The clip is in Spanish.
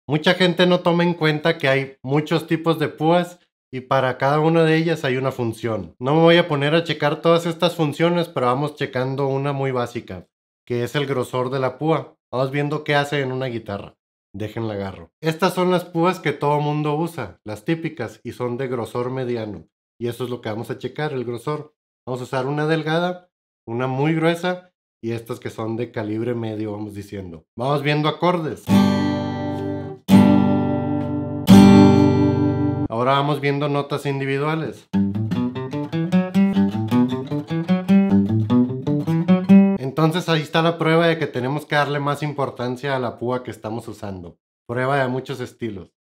Mucha gente no toma en cuenta que hay muchos tipos de púas y para cada una de ellas hay una función. No me voy a poner a checar todas estas funciones, pero vamos checando una muy básica, que es el grosor de la púa. Vamos viendo qué hace en una guitarra. Déjenla agarro. Estas son las púas que todo mundo usa, las típicas, y son de grosor mediano. Y eso es lo que vamos a checar, el grosor. Vamos a usar una delgada, una muy gruesa y estas que son de calibre medio, vamos diciendo. Vamos viendo acordes. Ahora vamos viendo notas individuales. Entonces ahí está la prueba de que tenemos que darle más importancia a la púa que estamos usando. Prueba de muchos estilos.